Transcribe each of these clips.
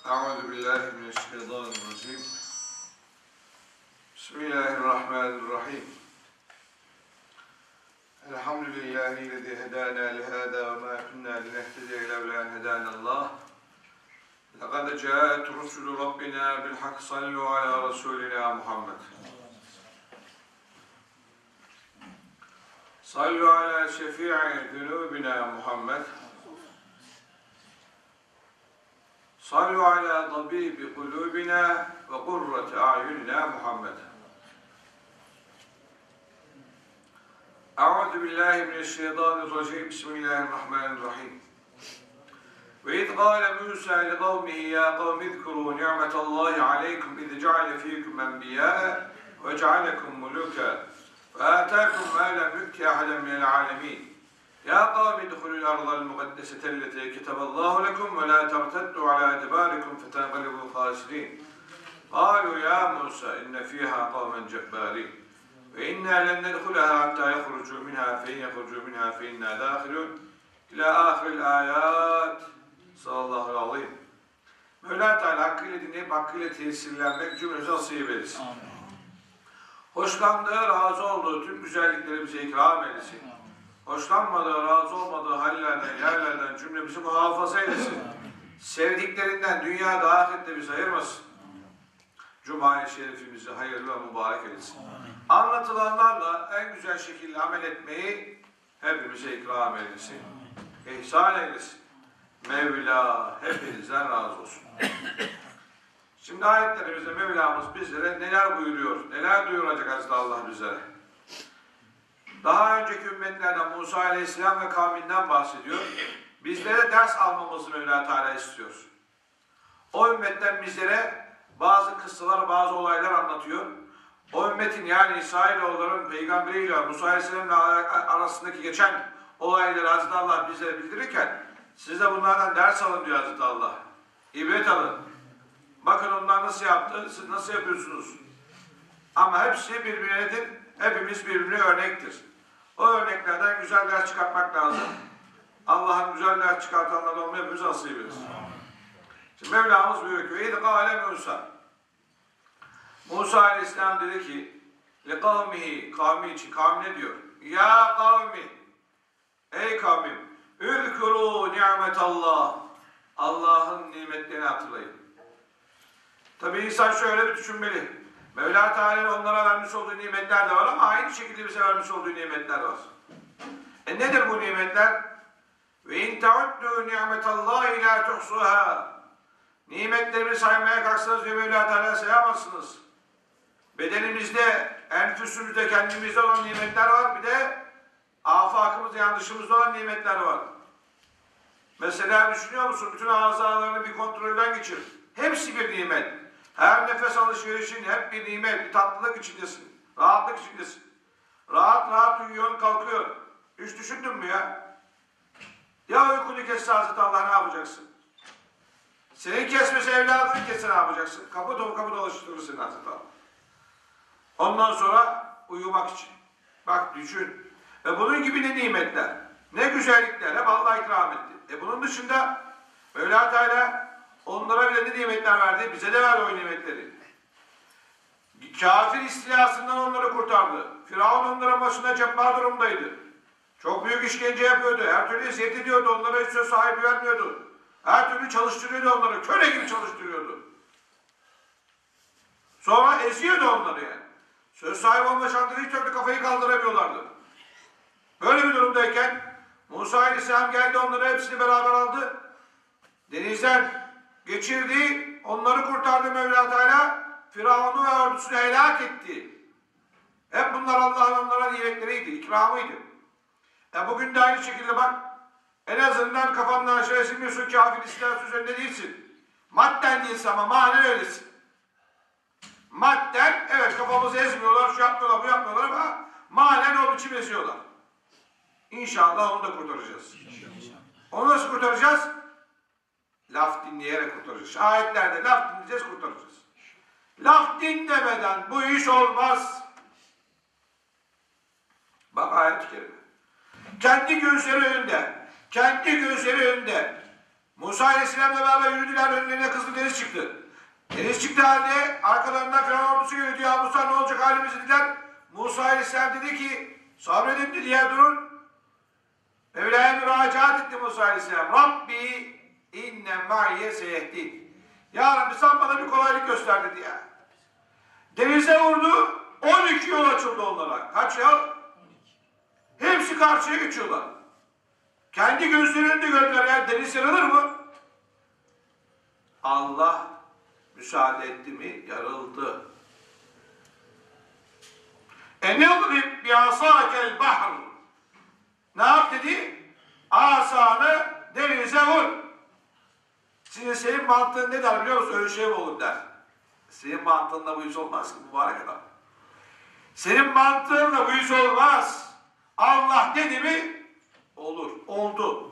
Euzubillahimineşşeytanirracim. Bismillahirrahmanirrahim. Elhamdülillahi hedana lihada ve ma kunna linehtediye levla en hedanallah. Lekad ca'at rusulu rabbina bil hak sallu ala rasulina Muhammed. Sallu ala şefi'i zunubina Muhammed. Sallu ala tabibi kulubina ve kurrati a'yunina Muhammed. Euzu billahi mineşşeytanirracim. Bismillahirrahmanirrahim. Ve iz gâle Musa li kavmihi ya kavmi zkurû ni'metallahi aleykum iz ceale fîkum enbiyâ'e ve cealekum mulûka ve âtâkum mâ lem yu'ti ahaden minel âlemîn. Ya kavmi dukhulul ardal mukaddesete elleti kitaballahu lekum ve la terteddu ala edbarikum fetenqalibu khâsidîn. Kâlu ya Musa inne fîhâ kavmen cebbârin. Ve inna len nedhulaha hatta yahrucu minha fe in yahrucu minha fe inna dâhilun. İlâ âhiril âyât. Sallallahu aleyhi. Mevla Teala hakkıyla dinleyip hakkıyla tesirlenmek cümlemize nasip eylesin. Hoşlandığı, razı olduğu tüm güzelliklerimize ikram eylesin. Hoşlanmadığı, razı olmadığı hallerden, yerlerden cümlemizi muhafaza eylesin. Sevdiklerinden dünyada ahirette bizi ayırmasın. Cuma-i Şerifimizi hayırlı ve mübarek eylesin. Anlatılanlarla en güzel şekilde amel etmeyi hepimize ikram eylesin. İhsan eylesin. Mevla hepinizden razı olsun. Şimdi ayetlerimizde Mevlamız bizlere neler buyuruyor, neler duyuracak Hazreti Allah bizlere. Daha önceki ümmetlerden Musa Aleyhisselam ve kavminden bahsediyor. Bizlere ders almamızı Mevla Teala istiyor. O ümmetten bizlere bazı kıssalar, bazı olaylar anlatıyor. O ümmetin yani İsrailoğulların peygamberiyle Musa Aleyhisselam'la arasındaki geçen olayları Hazreti Allah bizlere bildirirken siz de bunlardan ders alın diyor Hazreti Allah. İbret alın. Bakın onlar nasıl yaptı, siz nasıl yapıyorsunuz? Ama hepsi birbirinedir. Hepimiz birbirine örnektir. O örneklerden güzel ders çıkartmak lazım. Allah'ın güzel ders çıkartanlardan olmayı hepimiz nasip etsin. Şimdi Mevlamız buyuruyor ki اِذْ قَالَ Musa. Musa Aleyhisselam dedi ki لِقَوْمِهِ kavmi için, kavmine diyor. Ya kavmi, ey kavmim, اُذْكُرُوا نِعْمَةَ اللّٰهِ Allah'ın nimetlerini hatırlayın. Tabi insan şöyle bir düşünmeli. Mevla Teala'nın onlara vermiş olduğu nimetler de var ama aynı şekilde bize vermiş olduğu nimetler var. Nedir bu nimetler? Ve in ta'uddu ni'metallahi la tuhsuha. Nimetlerimi saymaya kalksanız ve Mevla Teala sayamazsınız. Bedenimizde, enfüsümüzde, kendimizde olan nimetler var. Bir de afakımızda, yani dışımızda olan nimetler var. Mesela düşünüyor musun? Bütün azalarını bir kontrolden geçir. Hepsi bir nimet. Her nefes alışverişin hep bir nimet, bir tatlılık içindesin. Rahatlık içindesin. Rahat rahat uyuyorsun, kalkıyorsun. Hiç düşündün mü ya? Ya uykunu kesse Hazreti Allah ne yapacaksın? Senin kesmesi evladını kesse ne yapacaksın? Kapı dolaştırırsın Hazreti Allah. Ondan sonra uyumak için. Bak düşün. Ve bunun gibi ne nimetler, ne güzellikler hep Allah ikram etti. Bunun dışında Mevla Teala onlara bile ne nimetler verdi? Bize de verdi o nimetleri. Kafir istilasından onları kurtardı. Firavun onların başında cebbar durumdaydı. Çok büyük işkence yapıyordu. Her türlü eziyet ediyordu. Onlara hiç söz sahibi vermiyordu. Her türlü çalıştırıyordu onları. Köle gibi çalıştırıyordu. Sonra eziyordu onları yani. Söz sahibi olma şartları hiç yoktu. Kafayı kaldıramıyorlardı. Böyle bir durumdayken Musa Aleyhisselam geldi, onları hepsini beraber aldı. Denizden geçirdi. Onları kurtardı Mevla Teala. Firavun'u ve ordusunu helak etti. Hep bunlar Allah'ın onlara nimetleriydi, ikramıydı. Bugün de aynı şekilde bak, en azından kafandan aşağı silmiyorsun, kafir istilası üzerinde değilsin. Madden değilsin ama manen öylesin. Madden, evet kafamızı ezmiyorlar, şu yapmıyorlar, bu yapmıyorlar ama manen o biçim eziyorlar. İnşallah onu da kurtaracağız. Onu nasıl kurtaracağız? Laf dinleyerek kurtaracağız. Ayetlerde laf dinleyeceğiz, kurtaracağız. Laf dinlemeden bu iş olmaz. Bak ayet-i kerime. Kendi gözleri önünde Musa Aleyhisselam'la beraber yürüdüler, önlerine Kızıldeniz çıktı. Deniz çıktı halde arkalarından Firavun ordusu geliyordu. Ya Musa ne olacak halimiz dediler. Musa Aleyhisselam dedi ki sabredin dedi ya durun. Mevla'ya müracaat etti Musa Aleyhisselam. Rabbi inne ma'ye seyehdin. Ya Rabbi sen bana bir kolaylık göster dedi ya. Denize vurdu. 12 yol açıldı onlara. Kaç yol? Hepsi karşıya geçiyorlar. Kendi gözlerinde gördüler ya deniz yarılır mı? Allah müsaade etti mi? Yarıldı. Enidrib bi asakel bahr. Ne yap dedi? Asanı denize vur. Şimdi senin mantığın ne der biliyor musun? Öyle şey mi olur der. Senin mantığınla bu iş olmaz ki mübarek adam. Senin mantığınla bu iş olmaz. Allah dedi mi? Olur. Oldu.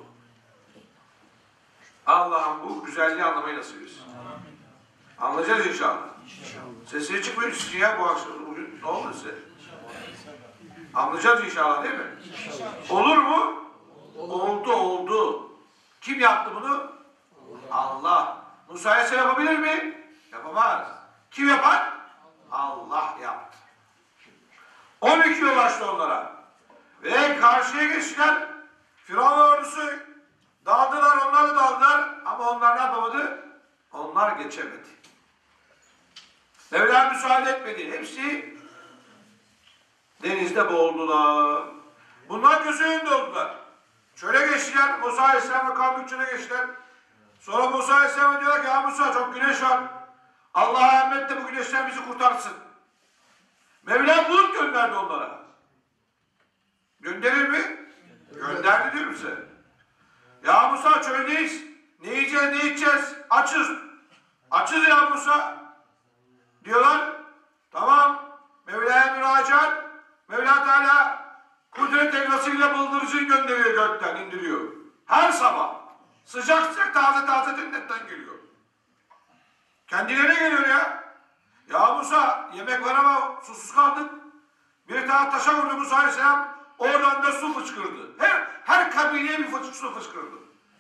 Allah'ım bu güzelliği anlamayı nasip etsin. Anlayacağız inşallah. Sesleri çıkmıyor sizin ya bu akşam. Bugün ne oldu size? Anlayacağız inşallah değil mi? Olur mu? Oldu oldu. Kim yaptı bunu? Allah. Musa Aleyhisselam yapabilir mi? Yapamaz. Kim yapar? Allah yaptı. 12 yol açtı onlara. Ve karşıya geçtiler. Firavun ordusu daldılar, onlar da daldılar. Ama onlar ne yapamadı? Onlar geçemedi. Mevla müsaade etmedi. Hepsi denizde boğuldular. Bunlar gözü önünde oldular. Çöle geçtiler. Musa Aleyhisselam'la kavmi çöle geçtiler. Sonra Musa Aleyhisselam'a diyorlar ki ya Musa çok güneş var. Allah'a emanet de bu güneşten bizi kurtarsın. Mevla bulut gönderdi onlara. Gönderir mi? Gönderdi diyorum size. Ya Musa çöldeyiz. Ne yiyeceğiz ne içeceğiz? Açız. Açız ya Musa. Diyorlar. Tamam. Mevla'ya müracaat. Mevla Teala kudret elmasıyla bıldırıcıyı gönderiyor gökten indiriyor. Her sabah. Sıcak sıcak taze taze cennetten geliyor. Kendilerine geliyor ya. Ya Musa yemek var ama susuz kaldık. Bir tane taşa vurdu Musa Aleyhisselam. Oradan da su fışkırdı. Her kabileye bir su fışkırdı.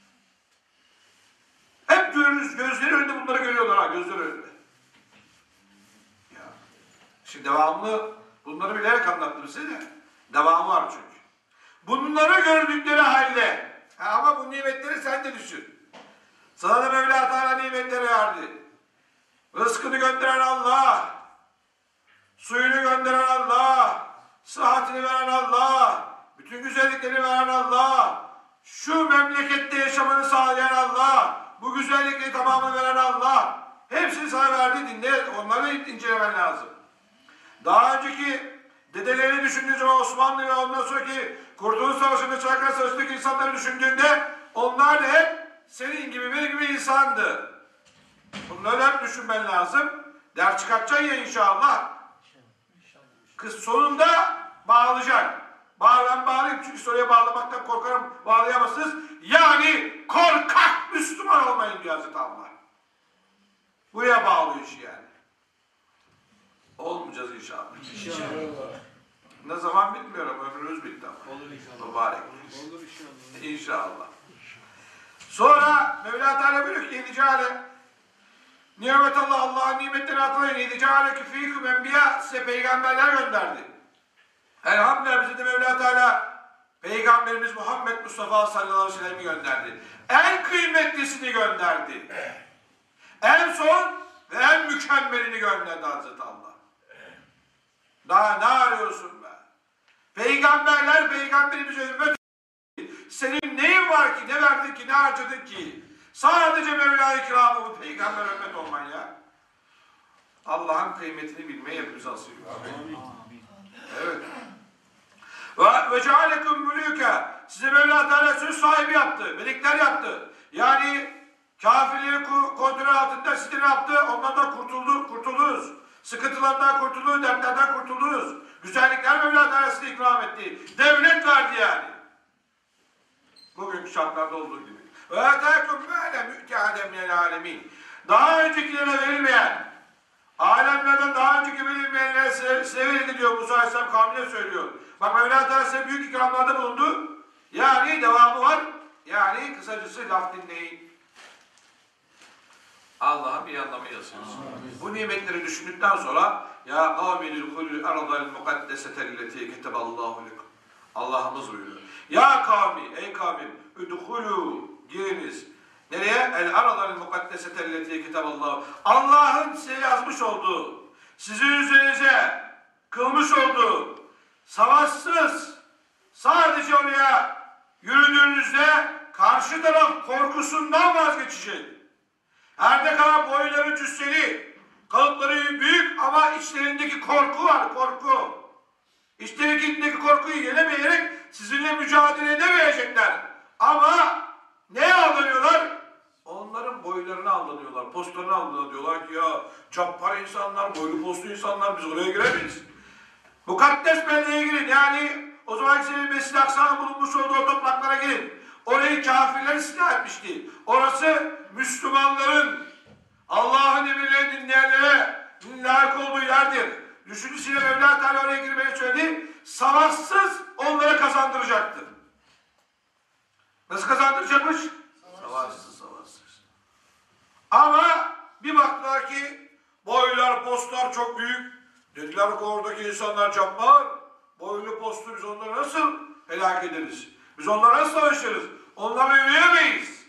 Hep görürüz. Gözleri önünde bunları görüyorlar ha. Gözleri önünde. Ya. Şimdi devamlı bunları bilerek anlattım size de. Devamı var çünkü. Bunları gördükleri halde. Ama bu nimetleri sen de düşün. Sana da Mevla Teala nimetleri verdi. Rızkını gönderen Allah. Suyunu gönderen Allah. Sıhhatini veren Allah. Bütün güzellikleri veren Allah. Şu memlekette yaşamanı sağlayan Allah. Bu güzellikleri tamamını veren Allah. Hepsini sana verdi. Dinle. Onları incelemen lazım. Daha önceki dedelerini düşündüğün zaman Osmanlı ve ondan sonraki Kurtuluş Savaşı'nda Çanakkale Savaşı'ndaki insanları düşündüğünde onlar da hep senin gibi benim gibi insandı. Bunları hep düşünmen lazım. Ders çıkartacaksın ya inşallah. Kız sonunda bağlayacak. Ben bağlayayım çünkü soruya bağlamaktan korkarım, bağlayamazsınız. Yani korkak Müslüman olmayın diyor Hazreti Allah. Buraya bağlıyor işi yani. Olmayacağız inşallah. İnşallah. Ne zaman bilmiyorum, ömrümüz bitti ama. Olur inşallah. Mübarek. Olur inşallah. İnşallah. Sonra Mevla Teala buyuruyor ki İdicale nimet Allah'ın nimetleri hatırlayın. İdicale küfîküm enbiya size peygamberler gönderdi. Elhamdülillah bize de Mevla Teala Peygamberimiz Muhammed Mustafa sallallahu aleyhi ve sellem'i gönderdi. En kıymetlisini gönderdi. En son ve en mükemmelini gönderdi Hazreti Allah. Daha ne arıyorsun be? Peygamberler peygamberimize ümmet. Senin neyin var ki, ne verdin ki, ne harcadın ki? Sadece Mevla-i Kiram'ı bu peygamber ümmet olman ya. Allah'ın kıymetini bilmeyi hepimiz asıyor. Evet. Ve cealekum mülûke. Size Mevla Teala söz sahibi yaptı. Melekler yaptı. Yani kafirleri kontrol altında sizi ne yaptı? Onlardan kurtuldunuz. Sıkıntılardan kurtuldunuz, dertlerden kurtuldunuz. Güzellikler Mevla Teala size ikram etti. Devlet verdi yani. Bugünkü şartlarda olduğu gibi. Ve etâkum mâle mü'ti ademlel âlemin. Daha öncekilere verilmeyen, alemlerden daha önceki verilmeyenlere size verildi diyor Musa Aleyhisselam kavmine söylüyor. Bak Mevla Teala size büyük ikramlarda bulundu. Yani devamı var. Yani kısacası laf dinleyin. Allah'ın bir anlamı yazıyoruz. Bu nimetleri düşündükten sonra ya kavmidül kulül ardal mukaddesetelleti keteballahu lekum. Allah'ımız buyuruyor. Ya kavmi, ey kavmim, udhulu, giriniz. Nereye? El ardal mukaddesetelleti keteballahu. Allah'ın size yazmış olduğu, sizin üzerinize kılmış olduğu, savaşsız, sadece oraya yürüdüğünüzde karşı taraf korkusundan vazgeçecek. Her ne kadar boyları cüsseli, kalıpları büyük ama içlerindeki korku var, korku. İçlerindeki korkuyu yenemeyerek sizinle mücadele edemeyecekler. Ama neye aldanıyorlar? Onların boylarına aldanıyorlar, postlarına aldanıyorlar ki ya cappar insanlar, boylu postlu insanlar biz oraya giremeyiz. Mukaddes belleğe girin. Yani o zaman senin Mescid-i Aksa'nın bulunmuş olduğu o topraklara girin. Orayı kafirler istila etmişti. Orası Müslümanların Allah'ın emirlerini dinleyenlere layık olduğu yerdir. Düşüncesiyle Mevla Teala oraya girmeyi söyledi. Savaşsız onlara kazandıracaktır. Nasıl kazandıracakmış? Savaşsız, savaşsız. Ama bir baktılar ki boylar, postlar çok büyük. Dediler ki oradaki insanlar cabbar. Boylu postlu biz onları nasıl helak ederiz? Biz onlara nasıl savaşırız? Onlarla yürüyemeyiz.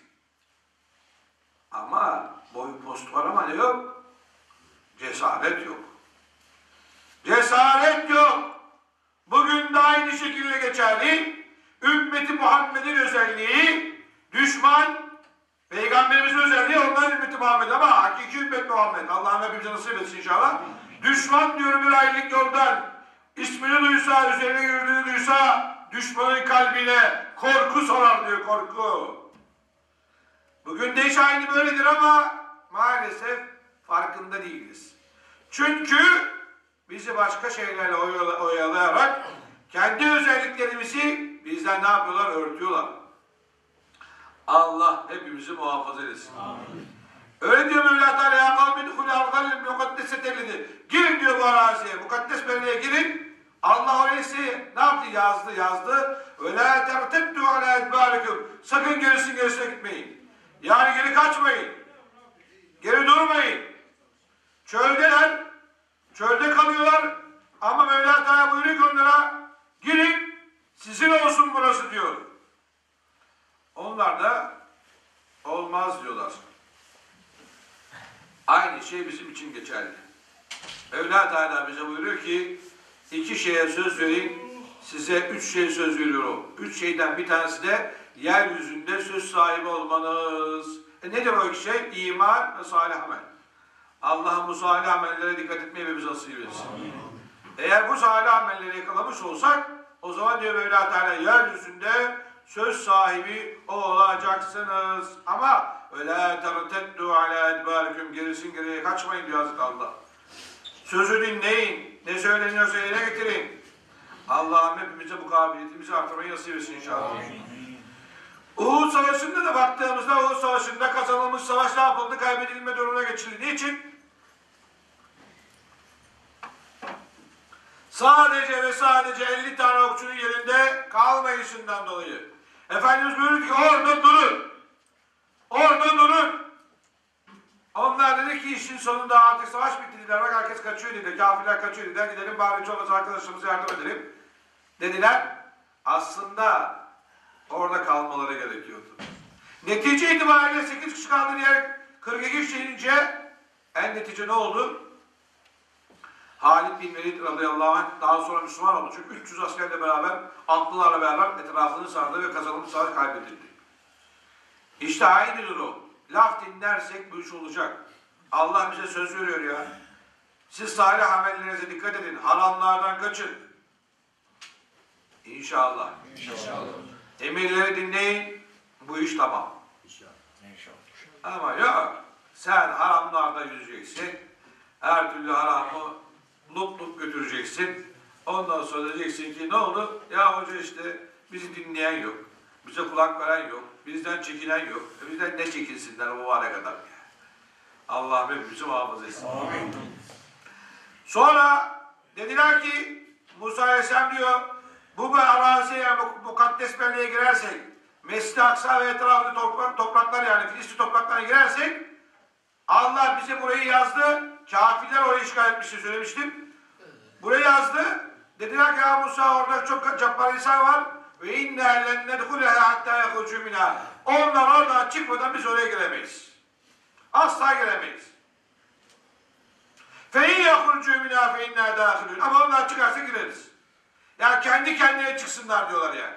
Ama boy post var ama ne yok? Cesaret yok. Cesaret yok. Bugün de aynı şekilde geçerli. Ümmeti Muhammed'in özelliği, düşman, Peygamberimizin özelliği onların ümmeti Muhammed ama hakiki ümmet Muhammed. Allah'ım hepimize nasip etsin inşallah. Düşman diyor bir aylık yoldan ismini duysa, üzerine yürüdüğünü duysa düşmanın kalbine korku sorar diyor, korku. Bugün de iş aynı böyledir ama maalesef farkında değiliz. Çünkü bizi başka şeylerle oyalayarak kendi özelliklerimizi bizden ne yapıyorlar? Örtüyorlar. Allah hepimizi muhafaza etsin. Amin. Öyle diyor Mevla Teala ya kavmin huli ardal mukaddesetellidi. Girin diyor bu araziye, mukaddes belleğe girin. Allah öyleyse ne yaptı? Yazdı. Ve la terteddu ala edbarikum. Sakın gerisine gitmeyin. Yani geri kaçmayın. Geri durmayın. Çöldeler. Çölde kalıyorlar. Ama Mevla Teala buyuruyor ki onlara girin. Sizin olsun burası diyor. Onlar da olmaz diyorlar. Aynı şey bizim için geçerli. Mevla Teala bize buyuruyor ki 2 şeye söz verin, size 3 şeye söz veriyorum. 3 şeyden bir tanesi de yeryüzünde söz sahibi olmanız. Nedir o 2 şey? İman ve salih amel. Allah'ın bu salih amellere dikkat etmeyi ve bize nasip etsin. Eğer bu salih amelleri yakalamış olsak, o zaman diyor Mevla Teala yeryüzünde söz sahibi olacaksınız. Ama öyle terteddu ala edbarikum, gerisin geriye kaçmayın diyor Hazreti Allah. Sözü dinleyin. Ne söyleniyorsa yerine getirin. Allah'ım hepimize bu kabiliyetimizi artırmayı nasip etsin inşallah. Uhud Savaşı'nda da baktığımızda Uhud Savaşı'nda kazanılmış savaş ne yapıldı? Kaybedilme durumuna geçildi. Niçin? Sadece ve sadece 50 tane okçunun yerinde kalmayışından dolayı. Efendimiz buyurdu ki orada durun. Orada durun. Onlar dedi ki işin sonunda artık savaş bitti dediler. Bak herkes kaçıyor dedi. Kafirler kaçıyor dediler. Gidelim bari çok az arkadaşlarımıza yardım edelim. Dediler. Aslında orada kalmaları gerekiyordu. Netice itibariyle 8 kişi kaldı diye 42 kişi inince en netice ne oldu? Halid bin Velid radıyallahu anh daha sonra Müslüman oldu. Çünkü 300 askerle beraber, atlılarla beraber etrafını sardı ve kazanılmış savaş kaybedildi. İşte aynı durum. Laf dinlersek bu iş olacak. Allah bize söz veriyor ya. Siz salih amellerinize dikkat edin. Haramlardan kaçın. İnşallah. İnşallah. Emirleri dinleyin. Bu iş tamam. İnşallah. Ama yok. Sen haramlarda yüzeceksin. Her türlü haramı lup götüreceksin. Ondan sonra diyeceksin ki ne oldu? Ya hoca işte bizi dinleyen yok. Bize kulak veren yok. Bizden çekinen yok. Bizden ne çekinsinler o vara kadar. Allah'ım hepimizi muhafaza etsin. Amin. Sonra dediler ki Musa Aleyhisselam diyor bu araziye mukaddes belleğe girersek Mescid-i Aksa ve etrafı topraklar yani Filistin topraklarına girersek Allah bize burayı yazdı. Kafirler orayı işgal etmişti, söylemiştim. Burayı yazdı. Dediler ki ya Musa orada çok cabbar insan var. Ve inna len nedhuleha hatta yahrucu minha. Onlar oradan çıkmadan biz oraya giremeyiz. Asla giremeyiz. Fe in yahrucu minha fe inna dâhilûn. Ama onlar çıkarsa gireriz. Yani kendi kendine çıksınlar diyorlar yani.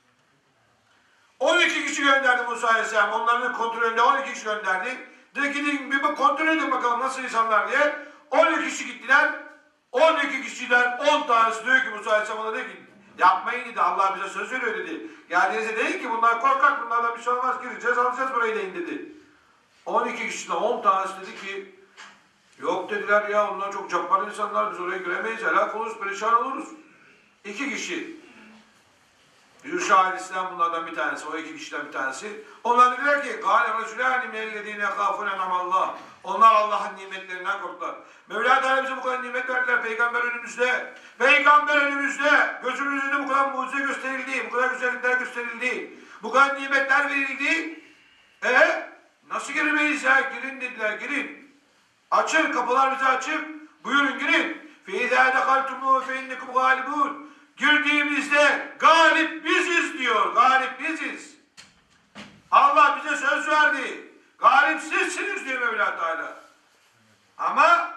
12 kişi gönderdi Musa Aleyhisselam. Onların kontrolünde 12 kişi gönderdi. Dedi ki bir kontrol edin bakalım nasıl insanlar diye. 12 kişi gittiler. 12 kişiden 10 tanesi diyor ki Musa Aleyhisselam ona dedi ki yapmayın dedi. Allah bize söz veriyor dedi. Geldiğinizde değil ki bunlar korkak, bunlardan bir şey olmaz, gireceğiz alacağız burayı deyin dedi. 12 kişiden 10 tanesi dedi ki yok dediler ya onlar çok cabbar insanlar, biz oraya giremeyiz, helak oluruz, perişan oluruz. 2 kişi Yuşa Aleyhisselam bunlardan bir tanesi, o 2 kişiden bir tanesi. Onlar dediler ki gâle rasûlâni mellezîne yekâfûne en'amallâh. Onlar Allah'ın nimetlerinden korktular. Mevla Teala bize bu kadar nimet verdiler peygamber önümüzde. Peygamber önümüzde. Gözümüzün önünde bu kadar mucize gösterildi. Bu kadar güzellikler gösterildi. Bu kadar nimetler verildi. Nasıl giremeyiz ya? Girin dediler, girin. Açın, kapılar bize açık. Buyurun girin. فَاِذَا دَخَلْتُمُوا فَاِنَّكُمْ غَالِبُونَ. Girdiğimizde galip biziz diyor. Galip biziz. Allah bize söz verdi. Galip sizsiniz diyor Mevla Teala. Ama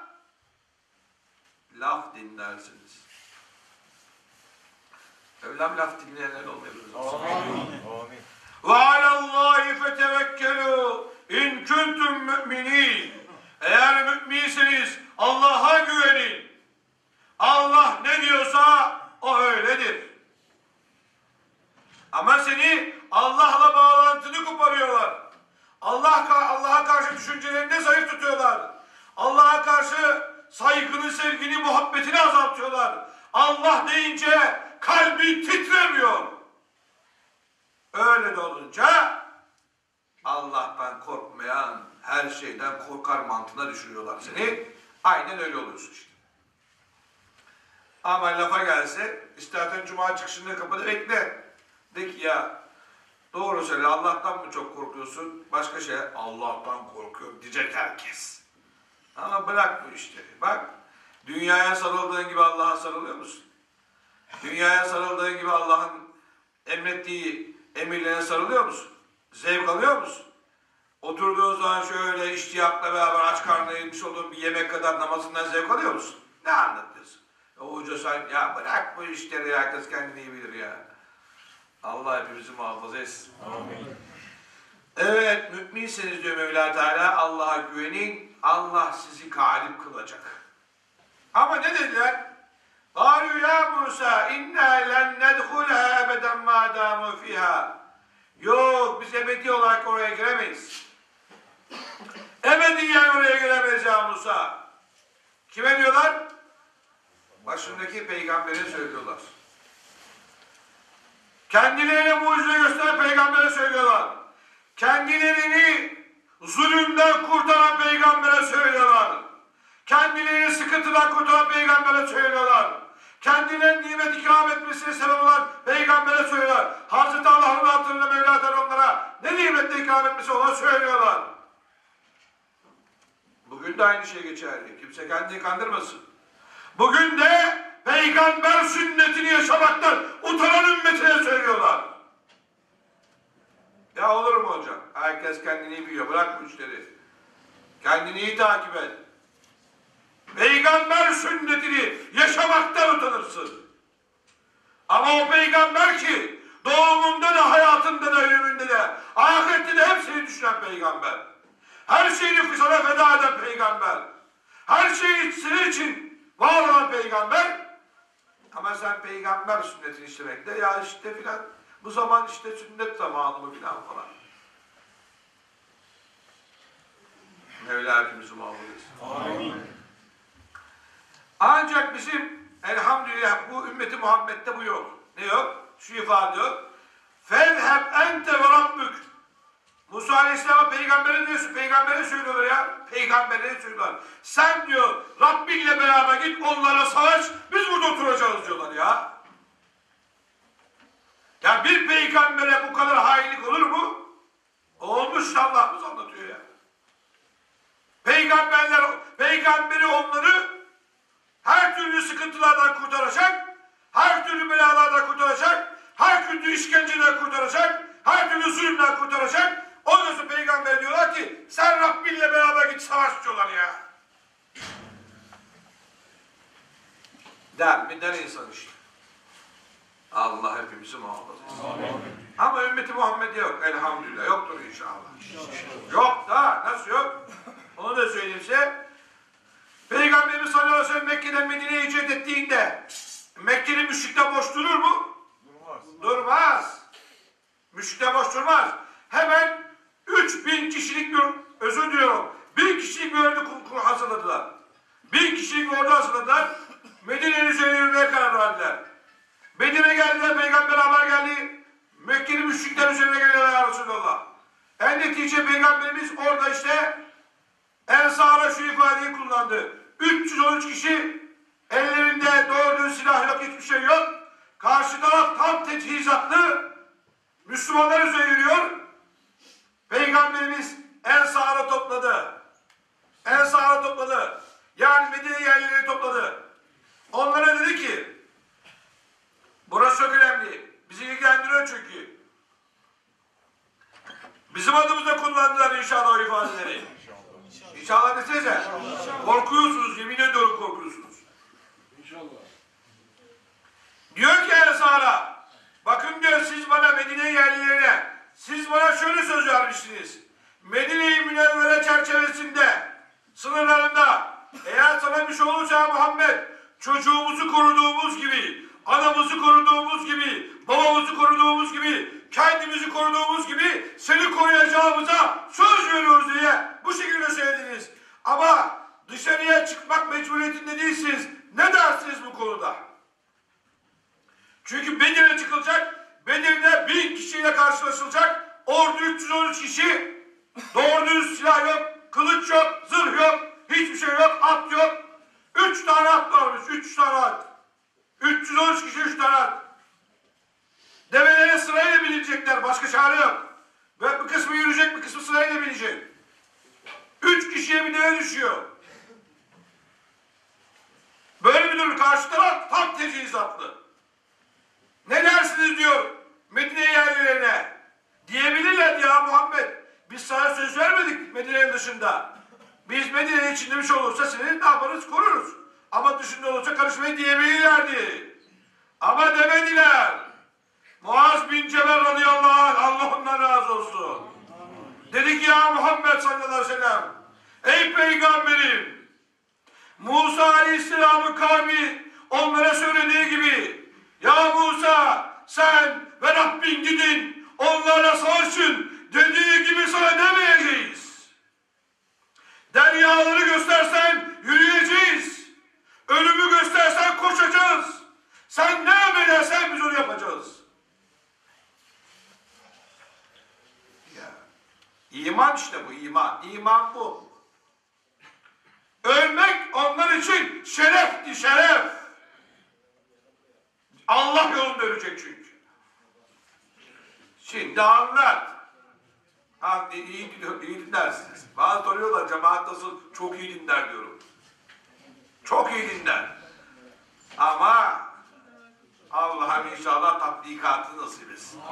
laf dinlersiniz. Mevlam laf dinleyenler olmayabilir. Amin. Ve alallâhi fetevekkelû in kuntum mü'minîn. Eğer mü'minseniz Allah'a güvenin. Allah ne diyorsa o öyledir. Ama seni Allah'la bağlantını koparıyorlar. Allah'a karşı düşüncelerini zayıf tutuyorlar. Allah'a karşı saygını, sevgini, muhabbetini azaltıyorlar. Allah deyince kalbi titremiyor. Öyle de olunca Allah'tan korkmayan her şeyden korkar mantığına düşürüyorlar seni. Aynen öyle oluyorsun işte. Ama lafa gelse istersen cuma çıkışında kapıda bekle. De ki ya doğru söyle Allah'tan mı çok korkuyorsun? Başka şey Allah'tan korkuyorum diyecek herkes. Ama bırak bu işleri. Bak dünyaya sarıldığın gibi Allah'a sarılıyor musun? Dünyaya sarıldığın gibi Allah'ın emrettiği emirlerine sarılıyor musun? Zevk alıyor musun? Oturduğun zaman şöyle iştiyakla beraber aç karnına yemiş olduğun bir yemek kadar namazından zevk alıyor musun? Ne anlatıyorsun? O uca sahip ya bırak bu işleri herkes kendini iyi bilir ya. Allah hepimizi muhafaza etsin. Amin. Evet müminseniz diyor Mevla Teala Allah'a güvenin. Allah sizi galip kılacak. Ama ne dediler? قَالُوا يَا مُوسَى اِنَّا لَنْ نَدْخُلَهَا اَبَدًا مَا دَامُوا فِيهَا. Yok biz ebedi olarak oraya giremeyiz. Ebediyen oraya giremeyiz ya Musa. Kime diyorlar? Başındaki peygambere söylüyorlar. Kendilerine mucize gösteren peygambere söylüyorlar. Kendilerini zulümden kurtaran peygambere söylüyorlar. Kendilerini sıkıntıdan kurtaran peygambere söylüyorlar. Kendilerine nimet ikram etmesine sebep olan peygambere söylüyorlar. Hazreti Allah'ın hatırında Mevla Teala onlara ne nimetle ikram etmesi ona söylüyorlar. Bugün de aynı şey geçerli. Kimse kendini kandırmasın. Bugün de peygamber sünnetini yaşamaktan utanan ümmetine söylüyorlar. Ya olur mu hocam? Herkes kendini iyi biliyor. Bırak bu işleri. Kendini iyi takip et. Peygamber sünnetini yaşamaktan utanırsın. Ama o peygamber ki doğumunda da hayatında da ölümünde de ahirette de hepsini düşünen peygamber. Her şeyini sana feda eden peygamber. Her şeyi senin için var olan peygamber. Ama sen peygamber sünnetini işlemekte ya işte filan bu zaman işte sünnet zamanı mı filan falan. Mevla hepimizi muhafaza etsin. Amin. Ancak bizim elhamdülillah bu ümmeti Muhammed'de bu yok. Ne yok? Şu ifade yok. Fezheb ente ve rabbük. Musa Aleyhisselam'a peygambere diyorsun. Peygambere söylüyorlar ya. Peygambere söylüyorlar. Sen diyor Rabbinle beraber git onlara savaş. Biz burada oturacağız diyorlar ya. Ya bir peygambere bu kadar hainlik olur mu? Olmuş Allah'ımız anlatıyor ya. Peygamberi onları her türlü sıkıntılardan kurtaracak, her türlü belalardan kurtaracak, her türlü işkenceden kurtaracak, her türlü zulümden kurtaracak. Ondan sonra peygamber diyorlar ki sen Rabbinle beraber git savaş diyorlar ya. Der mi? Der insan işte. Allah hepimizi muhafaza etsin. Ama ümmeti Muhammed yok. Elhamdülillah. Yoktur inşallah. Yok da. Nasıl yok? Onu da söyleyeyim size. Peygamberimiz sallallahu aleyhi ve sellem Mekke'den Medine'ye hicret ettiğinde Mekke'nin müşrikten boş durur mu? Durmaz. Müşrikten boş durmaz. Hemen 3000 kişilik bir, özür diliyorum, 1000 kişilik bir ordu hazırladılar. 1000 kişilik bir ordu hazırladılar. Medine'nin üzerine yürümeye karar verdiler. Medine'ye geldiler, peygamber haber geldi. Mekke'nin müşrikler üzerine geliyorlar ya Resulallah. En netice peygamberimiz orada işte Ensar'a şu ifadeyi kullandı. 313 kişi, ellerinde doğru düz silah yok, hiçbir şey yok. Karşı taraf tam teçhizatlı, Müslümanlar üzerine yürüyor. Peygamberimiz Ensar'ı topladı. Ensar'ı topladı. Yani Medine yerlileri topladı. Onlara dedi ki, burası çok önemli. Bizi ilgilendiriyor çünkü. Bizim adımızda kullandılar inşallah o ifadeleri. İnşallah desenize. Korkuyorsunuz, yemin ediyorum korkuyorsunuz. İnşallah. Diyor ki Ensar'a, bakın diyor siz bana Medine yerlilerine, siz bana şöyle söz vermiştiniz. Medine-i Münevvere çerçevesinde, sınırlarında, eğer sana bir şey olursa Muhammed, çocuğumuzu koruduğumuz gibi, anamızı koruduğumuz gibi, babamızı koruduğumuz gibi, kendimizi koruduğumuz gibi seni koruyacağımıza söz veriyoruz diye bu şekilde söylediniz. Ama dışarıya çıkmak mecburiyetinde değilsiniz. Ne dersiniz bu konuda? Çünkü Bedir'e çıkılacak, Bedir'de 1000 kişiyle karşılaşılacak, ordu 313 kişi, doğru düz silah yok, kılıç yok, zırh yok, hiçbir şey yok, at yok. 3 tane at varmış, 3 tane at. 313 kişi 3 tane at. Develere sırayla binecekler, başka çare yok. Ve bir kısmı yürüyecek, bir kısmı sırayla binecek. 3 kişiye bir deve düşüyor. Böyle bir durum, karşı taraf tam tecihizatlı. Ne dersiniz diyor Medine yerlilerine. Diyebilirler ya Muhammed. Biz sana söz vermedik Medine'nin dışında. Biz Medine'nin içinde bir şey olursa seni ne yaparız? Koruruz. Ama dışında olursa karışmayı diyebilirlerdi. Ama demediler. Muaz bin Cebel radıyallahu anh, Allah ondan razı olsun. Dedi ki ya Muhammed sallallahu aleyhi ve sellem, ey peygamberim, Musa aleyhisselamın kavmi onlara söylediği gibi, ya Musa sen ve Rabbin gidin onlarla savaşın dediği gibi sana demeyeceğiz. Deryaları göstersen yürüyeceğiz. Ölümü göstersen koşacağız. Sen ne emredersen biz onu yapacağız. Ya, İman işte bu iman. İman bu. Ölmek onlar için şerefti, şeref. Allah yolunda ölecek çünkü. Şimdi anlat. İyi dinlersiniz. Bazı soruyorlar cemaat nasıl, çok iyi dinler diyorum. Çok iyi dinler. Ama Allah'ım inşallah tatbikatı nasip etsin.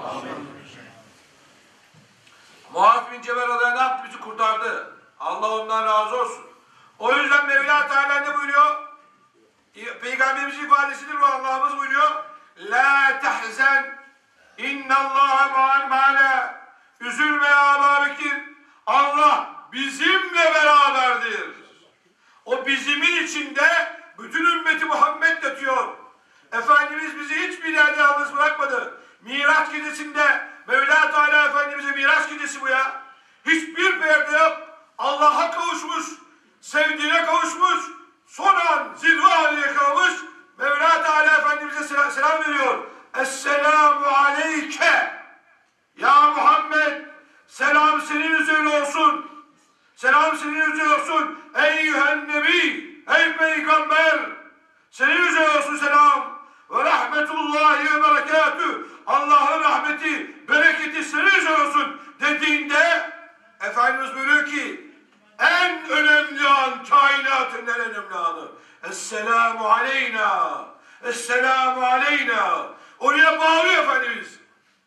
Muaz bin Cebel adına ne yaptı? Bizi kurtardı. Allah ondan razı olsun. O yüzden Mevla Teala ne buyuruyor? Peygamberimizin ifadesidir bu, Allah'ımız buyuruyor. La tehzen innallaha ma'ana. Üzülme ya Ebu Bekir. Allah bizimle beraberdir. O bizimin içinde bütün ümmeti Muhammed yatıyor. Efendimiz bizi hiçbir yerde yalnız bırakmadı. Miraç gecesinde Mevla Teala Efendimiz'e Miraç gecesi bu ya. Hiçbir perde yok. Allah'a kavuşmuş, sevdiğine kavuşmuş, son an zirve haline kalmış. Mevla Teala Efendimiz'e selam veriyor. Esselamu aleyke. Ya Muhammed, selam senin üzerine olsun. Selam senin üzerine olsun. Eyyühen nebi, ey peygamber. Senin üzerine olsun selam. Ve rahmetullahi ve berekatü. Allah'ın rahmeti, bereketi senin üzerine olsun dediğinde Efendimiz buyuruyor ki en önemli Esselamu aleyna. Esselamu aleyna. Oraya bağlıyor Efendimiz.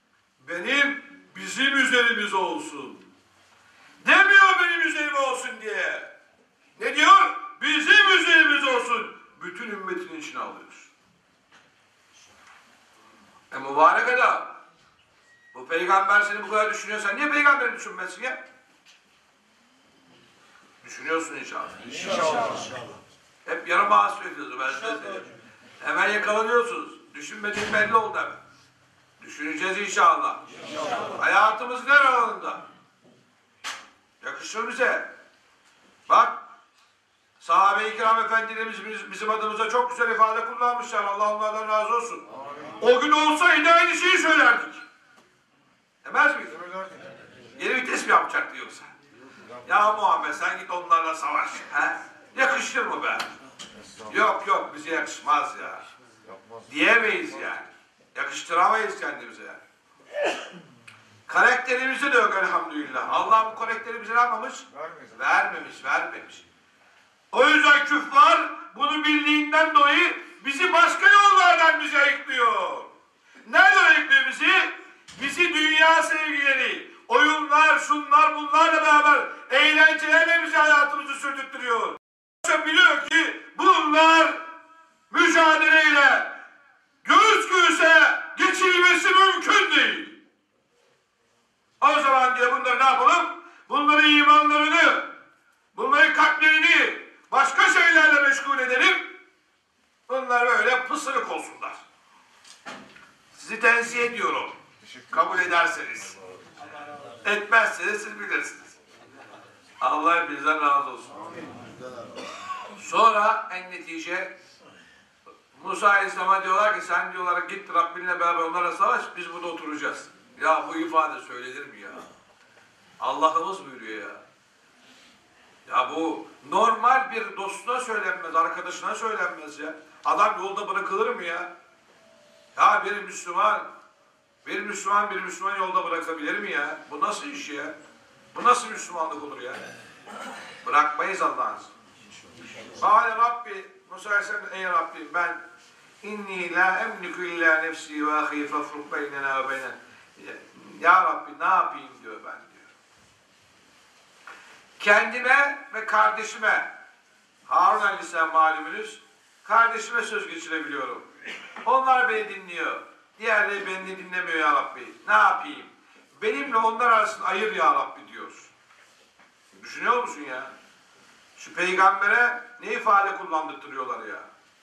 Bizim üzerimiz olsun. Demiyor benim üzerime olsun diye. Ne diyor? Bizim üzerimiz olsun. Bütün ümmetin içine alıyoruz. Mübarek adam. Bu peygamber seni bu kadar düşünüyorsan niye peygamberi düşünmezsin ya? Düşünüyorsun inşallah. İnşallah. Hep yarım ağız söylüyorsunuz. Ben size söyleyeyim. Hemen yakalanıyorsunuz. Düşünmediğin belli oldu hemen. Düşüneceğiz inşallah. Hayatımızın her alanında. Yakışır bize. Bak, sahabe-i kiram efendilerimiz bizim adımıza çok güzel ifade kullanmışlar. Allah onlardan razı olsun. O gün olsaydı aynı şeyi söylerdik. Demez miyiz? Yeni vites mi yapacaktı yoksa? Ya Muhammed sen git onlarla savaş. He? Yakışır mı be? Yok bize yakışmaz ya. Diyemeyiz yani. Yakıştıramayız kendimize yani. Karakterimizde de yok elhamdülillah. Allah bu karakteri bize ne yapmamış? Vermemiş. O yüzden küffar bunu bildiğinden dolayı bizi başka yollardan bize ayıklıyor. Nereden ayıklıyor bizi? Bizi dünya sevgileri, oyunlar, şunlar, bunlarla beraber eğlencelerle bize hayatımızı sürdürtüyor. Biliyor ki bunlar mücadeleyle göğüs göğüse geçilmesi mümkün değil. O zaman diye bunları ne yapalım? Bunları imanlarını, bunları kalplerini başka şeylerle meşgul edelim. Bunlar böyle pısırık olsunlar. Sizi tenzih ediyorum. Kabul ederseniz. Etmezseniz siz bilirsiniz. Allah hepinizden razı olsun. Sonra en netice Musa Aleyhisselam'a diyorlar ki sen diyorlar git Rabbinle beraber onlara savaş, biz burada oturacağız. Ya bu ifade söylenir mi ya? Allah'ımız buyuruyor ya. Ya bu normal bir dostuna söylenmez, arkadaşına söylenmez ya. Adam yolda bırakılır mı ya? Ya bir Müslüman yolda bırakabilir mi ya? Bu nasıl iş ya? Bu nasıl Müslümanlık olur ya? Bırakmayız Allah'ın. Bâle Rabbi, Musa Aleyhisselam, ey Rabbi ben inni la emliku illa nefsi ve ahi fefruk beynena ve beynen. Ya Rabbi ne yapayım diyor ben diyor. Kendime ve kardeşime, Harun Aleyhisselam malumunuz, kardeşime söz geçirebiliyorum. Onlar beni dinliyor. Diğerleri beni dinlemiyor ya Rabbi. Ne yapayım? Benimle onlar arasında ayır ya Rabbi diyor. Düşünüyor musun ya? Şu peygambere ne ifade kullandırtıyorlar ya?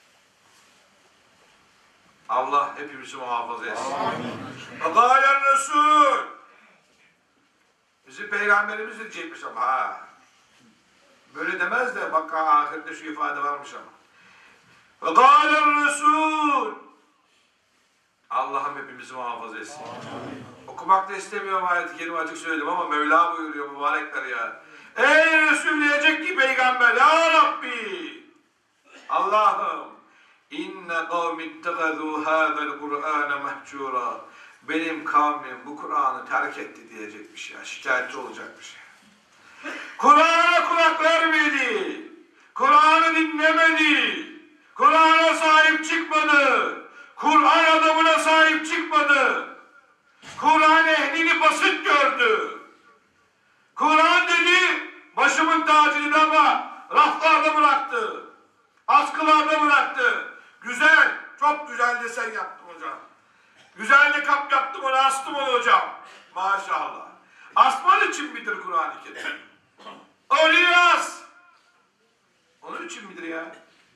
Allah hepimizi muhafaza etsin. Gâlen Resul. Bizim peygamberimiz de diyecekmiş ama ha. Böyle demez de bak ahirette şu ifade varmış ama. Gâlen Resul. Allah'ım hepimizi muhafaza etsin. Okumak da istemiyorum ayet-i kerime açık söyledim ama Mevla buyuruyor mübarekler ya. Ey Resul diyecek ki peygamber ya Rabbi. Allah'ım inne kavmi ittegazû hâzel Kur'âne mehcûrâ. Benim kavmim bu Kur'an'ı terk etti diyecekmiş ya. Şikayetçi olacakmış ya. Kur'an'a kulak vermedi. Kur'an'ı dinlemedi. Kur'an'a sahip çıkmadı. Kur'an adamına sahip çıkmadı. Kur'an ehlini basit gördü. Kur'an dedi başımın tacıydı ama raflarda bıraktı. Askılarda bıraktı. Güzel, çok güzel desen yaptım hocam. Güzel de kap yaptım onu, astım onu hocam. Maşallah. Asman için midir Kur'an-ı Kerim? Oraya as. Onun için midir ya?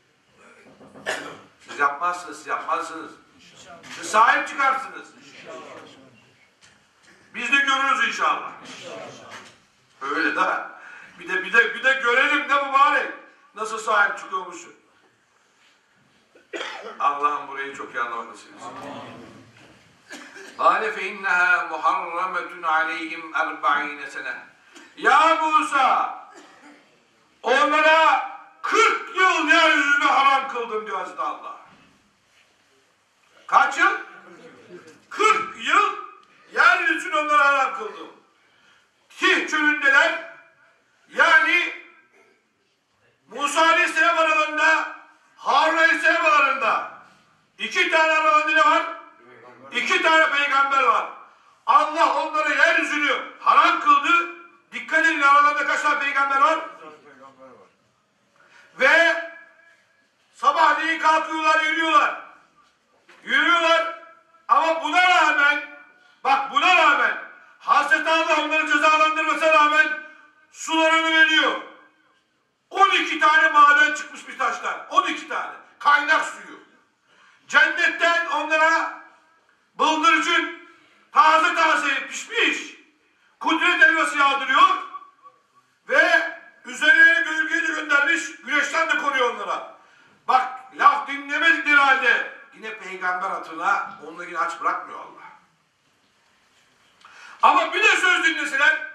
Siz yapmazsınız. Siz sahip çıkarsınız. Biz de görürüz inşallah. Öyle de. Bir de görelim de mübarek. Nasıl sahip çıkıyormuşsun. Allah'ım burayı çok iyi anlamak nasip etsin. قَالَ فَاِنَّهَا مُحَرَّمَةٌ عَلَيْهِمْ 40 sene. Ya Musa, onlara 40 yıl yeryüzünü haram kıldım diyor Hazreti Allah. Kaç yıl? 40 yıl yeryüzünü onlara haram kıldım. Tih çölündeler. Yani Musa Aleyhisselam aralarında peygamber var. Allah onları yeryüzünü haram kıldı. Dikkat edin, aralarında kaç tane peygamber var? Ve sabahleyin kalkıyorlar, yürüyorlar. Yürüyorlar ama buna rağmen, bak buna rağmen Hazreti Allah onları cezalandırmasına rağmen sularını veriyor. 12 tane maden çıkmış bir taştan. 12 tane. Kaynak suyu. Cennetten onlara bıldırcın taze taze pişmiş kudret elması yağdırıyor ve üzerine gölgeyi de göndermiş, güneşten de koruyor onlara. Bak, laf dinlemedikleri halde yine peygamber hatırına onları yine aç bırakmıyor Allah. Ama bir de söz dinleseler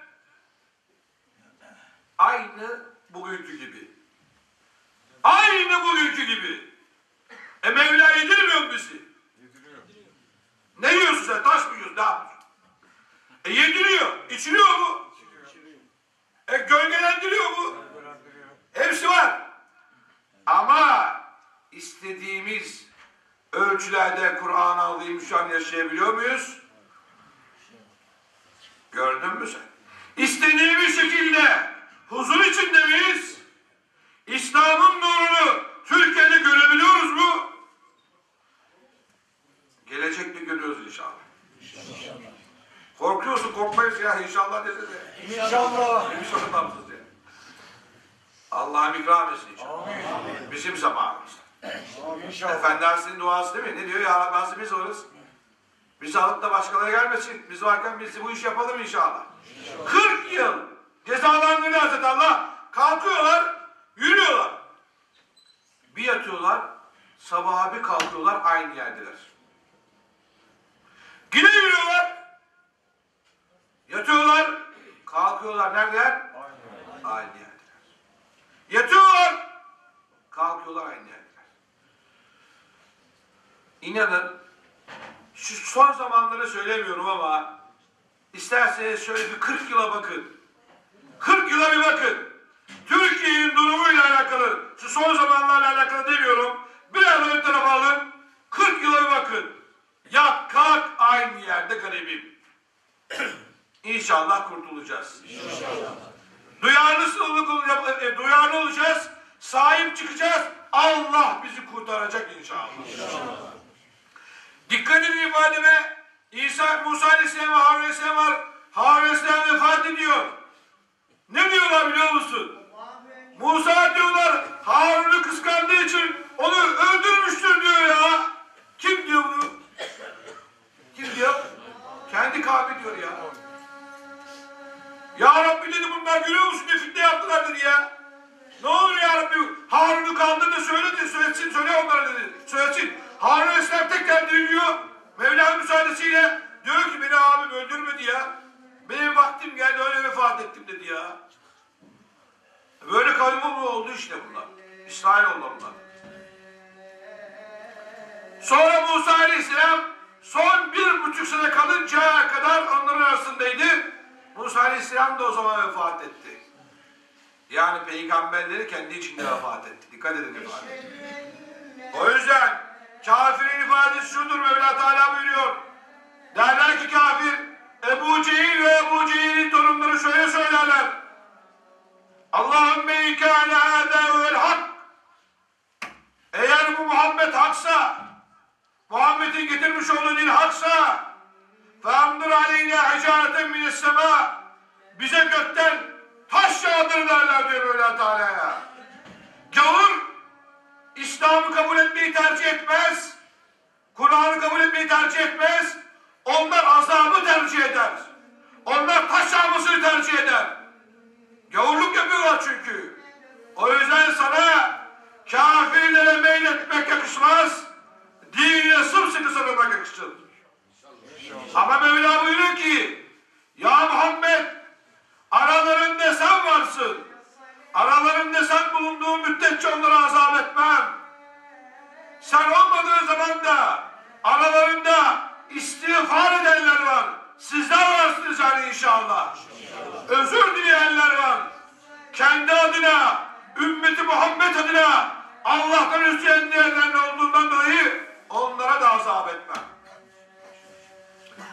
aynı bugünkü gibi. Aynı bugünkü gibi. Mevla yedirmiyor mu bizi? Yediriyor. Ne yiyorsun sen? Taş mı yiyorsun? Ne yapıyorsun? Yediriyor. İçiliyor mu? İçiliyor. Gölgelendiriyor mu? Gölgelendiriyor. Hepsi var. Ama istediğimiz ölçülerde Kur'an aldığım şu an yaşayabiliyor muyuz? Gördün mü sen? İstediğimiz şekilde huzur içinde miyiz? İslam'ın nurunu Türkiye'de görebiliyoruz mu? Gelecekte görüyoruz inşallah. İnşallah. Korkuyorsun, korkmayız ya inşallah desene. İnşallah. İnşallah damsız ya. Allah'ım ikram etsin inşallah. Amin. Bizim zamanımızda. İnşallah. Efendimiz'in duası değil mi? Ne diyor? Ya Rabbi biz varız. Bizi alıp da başkaları gelmesin. Biz varken biz bu iş yapalım inşallah. 40 yıl cezalandırdı Hazreti Allah. Kalkıyorlar, yürüyorlar. Bir yatıyorlar, sabaha bir kalkıyorlar, aynı yerdeler. Yine yürüyorlar. Yatıyorlar, kalkıyorlar. Neredeler? Aynı yerdeler. Yatıyorlar, kalkıyorlar, aynı yerdeler. İnanın, şu son zamanları söylemiyorum ama isterseniz şöyle bir 40 yıla bakın. 40 yıla bir bakın. Türkiye'nin durumuyla alakalı, şu son zamanlarla alakalı demiyorum. Biraz ön tarafa alın. 40 yıla bir bakın. Yat kalk aynı yerde garibim. İnşallah kurtulacağız. İnşallah. Duyarlı olacağız. Sahip çıkacağız. Allah bizi kurtaracak inşallah. İnşallah. Dikkat edin ifademe. Musa Aleyhisselam ve Harun Aleyhisselam var. Harun Aleyhisselam vefat ediyor. Ne diyorlar biliyor musun? Musa diyorlar Harun'u kıskandığı için onu öldürmüştür diyor ya. Kim diyor bunu? Kim diyor? Kendi kavmi diyor ya. Ya Rabbi dedi bunlar görüyor musun ne fitne yaptılar dedi ya. Ne olur ya Rabbi Harun'u kaldır da söyle dedi. Söyle onlara dedi. Söylesin. Harun Aleyhisselam tekrar diriliyor. Mevla'nın müsaadesiyle diyor ki beni abim öldürmedi ya. Benim vaktim geldi öyle vefat ettim dedi ya. Böyle kavmi mu oldu işte bunlar. İsrail oldu bunlar. Sonra Musa Aleyhisselam son 1,5 sene kalıncaya kadar onların arasındaydı. Musa Aleyhisselam da o zaman vefat etti. Yani peygamberleri kendi içinde vefat etti. Dikkat edin ifade. O yüzden kafirin ifadesi şudur, Mevla Teala buyuruyor. Derler ki kafir, Ebu Cehil ve Ebu Cehil'in torunları şöyle söylerler. Allahümme ikâne hâdâ vel hak. Eğer bu Muhammed haksa, Muhammed'in getirmiş olduğu din haksa, فَاَمْدُرْ عَلَيْنَا حِجَارَةً مِنَ السَّمَاءِ bize gökten taş yağdır derler diyor Mevla Teala'ya. Gavur, İslam'ı kabul etmeyi tercih etmez, Kur'an'ı kabul etmeyi tercih etmez, onlar azabı tercih eder. Onlar taş yağmasını tercih eder. Gavurluk yapıyorlar çünkü. O yüzden sana kafirlere meyletmek yakışmaz, dinine sımsıkı sarılmak yakışır. Ama Mevla buyuruyor ki, ya Muhammed, aralarında sen varsın. Aralarında sen bulunduğun müddetçe onlara azap etmem. Sen olmadığın zaman da aralarında istiğfar edenler var. Sizler varsınız yani inşallah. Özür dileyenler var. Kendi adına, ümmeti Muhammed adına Allah'tan üstlenenler olduğundan dolayı onlara da azap etmem.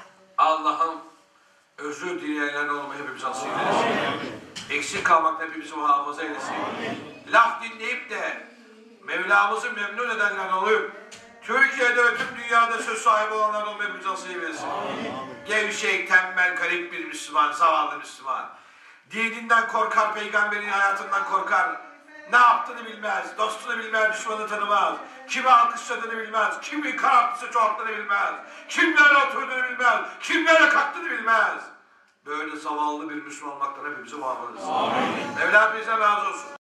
Allah'ım özür dileyenlerden olmayı hepimiz nasip eylesin. Eksik kalmakta hepimizi muhafaza eylesin. Laf dinleyip de Mevlamızı memnun edenler olup Türkiye'de ve tüm dünyada söz sahibi olanlar olmayı hepimiz nasip eylesin. Gevşek, tembel, garip bir Müslüman, zavallı Müslüman. Dininden korkar, peygamberin hayatından korkar. Ne yaptığını bilmez, dostunu bilmez, düşmanı tanımaz. Kimi alkışladığını bilmez, kimi karartısı çoğalttığını bilmez. Kimlerle oturduğunu bilmez, kimlerle kalktığını bilmez. Böyle zavallı bir Müslüman olmaktan hepimizi muhafaza etsin. Mevla bizden razı olsun.